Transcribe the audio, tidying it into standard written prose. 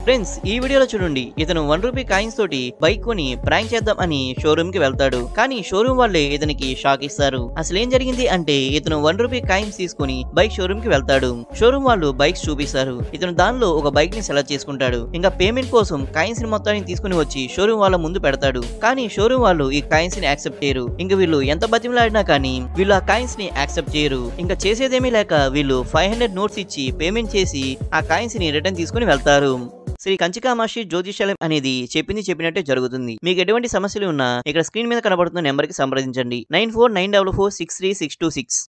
Friends ఈ వీడియోలో చూడండి, ఇతను 1 రూపీ కాయిన్స్ తోటి బైక్ కొని ప్రాంక్ చేద్దాం అని షోరూమ్ కి వెళ్తాడు. కానీ షోరూమ్ వాళ్ళే ఇతనికి షాక్ ఇస్తారు. అసలు ఏం జరిగింది అంటే ఇతను 1 రూపీ కాయిన్స్ తీసుకుని బైక్ షోరూమ్ కి వెళ్తాడు. షోరూమ్ వాళ్ళు బైక్స్ చూపిస్తారు. ఇతను దానిలో ఒక బైక్ ని సెలెక్ట్ చేసుకుంటాడు. ఇంకా పేమెంట్ కోసం కాయిన్స్ ని మొత్తాన్ని తీసుకుని వచ్చి షోరూమ్ వాళ్ళ ముందు పెడతాడు. కానీ షోరూమ్ వాళ్ళు ఈ కాయిన్స్ ని యాక్సెప్ట్ చేయరు. ఇంకా వీళ్ళు ఎంత బతిమలాడినా కానీ వీళ్ళు ఆ కాయిన్స్ ని యాక్సెప్ట్ చేయరు. ఇంకా చేసేదేమీ లేక వీళ్ళు 500 నోట్స్ ఇచ్చి పేమెంట్ చేసి ఆ కాయిన్స్ ని రిటర్న్ తీసుకుని వెళ్తారు. శ్రీ కంచికామాక్షి జ్యోతిషాలయం అనేది చెప్పింది చెప్పినట్టే జరుగుతుంది. మీకు ఎటువంటి సమస్యలు ఉన్నా ఇక్కడ స్క్రీన్ మీద కనబడుతున్న నెంబర్ కి సంప్రదించండి. 9494463626.